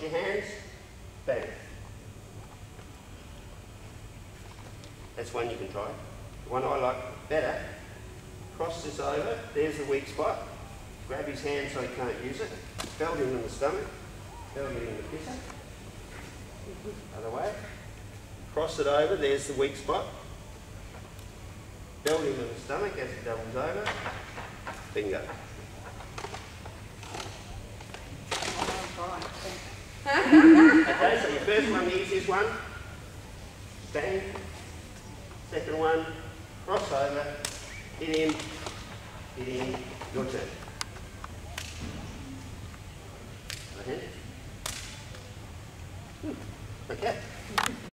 your hands, bang. That's one you can try. The one I like better, cross this over, there's the weak spot. Grab his hand so he can't use it. Belt him in the stomach, belt him in the pisser. Other way. Cross it over, there's the weak spot. Belt him in the stomach as it doubles over. Bingo. Okay, so your first one, the easiest one. Bang. Second one, cross over, hit him, your turn. Okay.